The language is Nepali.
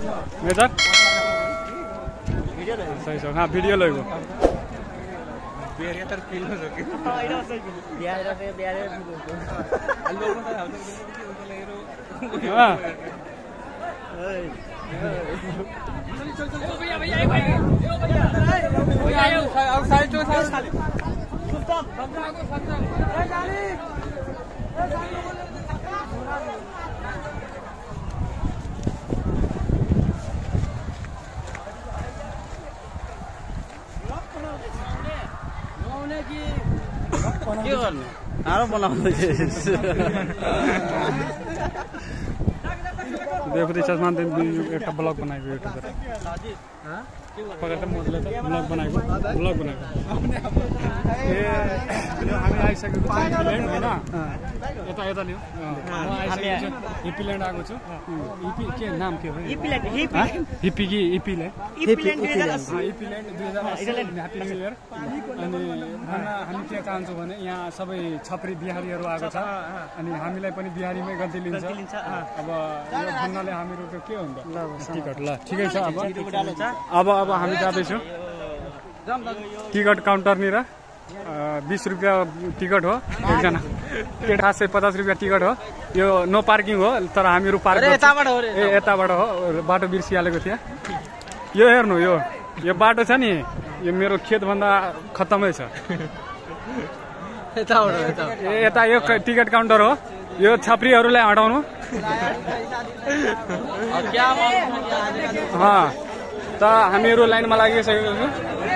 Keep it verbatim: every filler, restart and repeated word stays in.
मेजर सही छ हाँ भिडियो लगो बिहार तर फिल हो सके बिहार से बिहार लोग तो हाउ तो उनको ले रो हां चल चल भैया भैया एक भैया ओ भैया भैया आओ साइड तो साइड सुल्तान बंदा को सुल्तान ए जानी ए जानी के गर्ने आरो बनाउँदै देखो तो चश्मा दिन एक ब्लॉग बनाएगा यूट्यूब पर हाँ पकड़ते मोदले तो ब्लॉग बनाएगा ब्लॉग बनाएगा ये हमें आई सके तो इपीलैंड है ना ये तो लियो हामी इपीलैंड आएको छु इपी के नाम के हो इपीलैंड इपी की इपीलैंड इपीलैंड हाँ इपीलैंड दुई हजार ह्याप्पी न्यू इयर अनि भन्न हामी के चाहन्छौँ भने यहाँ सबै छपरी बिहारीहरू आएको छ अनि हामीलाई पनि बिहारीमै गल्ती लिन्छ अब यो भन्नाले हामीहरू त के हुन्छ टिकट ल ठिकै छ अब अब अब हामी जाँदैछौँ टिकट काउन्टरनिर बीस रुपियाँ टिकट हो एकजना खास चाहिँ पचास रुपियाँ टिकट हो यो नो पार्किङ हो तर हामीहरू पार्क ए यताबाट हो बाटो बिर्सिहालेको थियो यो हेर्नु यो यो बाटो छ नि यो मेरो खेतभन्दा खत्तमै छ ए यता यो टिकट काउन्टर हो यो छाप्रीहरूलाई हटाउनु त हामीहरू लाइनमा लागिसकेको छौँ